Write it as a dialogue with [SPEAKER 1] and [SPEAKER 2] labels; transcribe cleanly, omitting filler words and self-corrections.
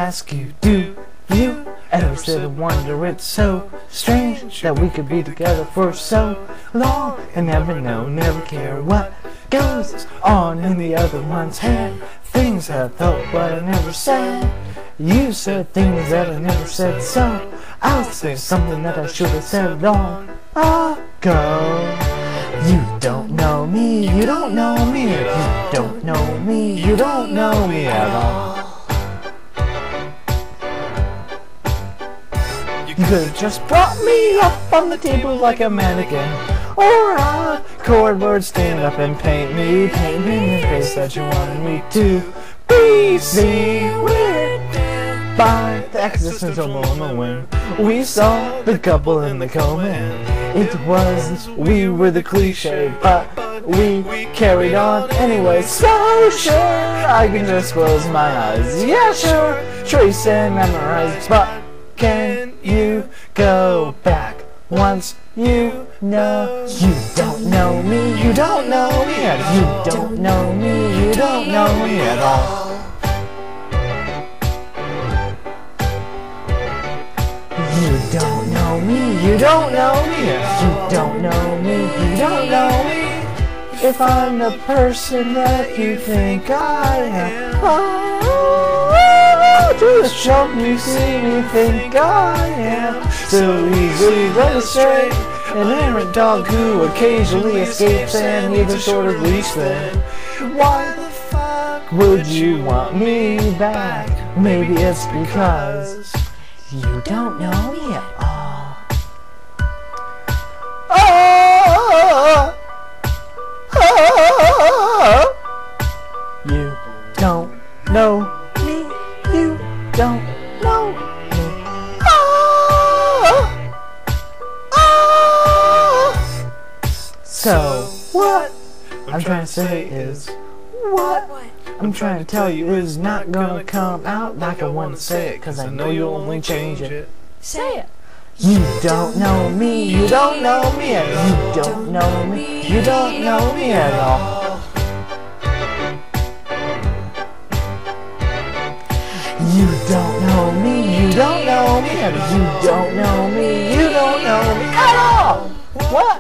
[SPEAKER 1] ask you, do you ever sit and wonder it's so strange that we could be together for so long and never know, never care what goes on in the other one's head? Things I thought but I never said. You said things that I never said, so I'll say something that I should have said long ago. You don't know me, you don't know me, you don't know me, you don't know me at all. You could have just brought me up on the table like a mannequin, or a cardboard, stand up and paint me the face that you wanted me to be. See, we're by the existential moment when we saw the couple in the coma. It was, we were the cliche, but we carried on anyway. So sure, I can just close my eyes. Yeah, sure, trace and memorize, but can you go back once you know? You don't know me, you don't know me, you don't know me, you don't know me at all. You don't know me, you don't know me, you don't know me, you don't know me. If I'm the person that you think I am, to the show you see me think I am. So easily led astray, an errant dog who occasionally escapes and needs a sort of leash then. Why the fuck would you want me back? Maybe it's because you don't know me at all. You don't know me, you don't know me. So what I'm trying to say is, what I'm trying to tell you is not gonna come out like I want to say it, cause I know you'll only change it.
[SPEAKER 2] Say it.
[SPEAKER 1] You don't know me, you don't know me, you don't know me, you don't know me at all. You don't know me, you don't know me, you don't know me, you don't know me at all. What?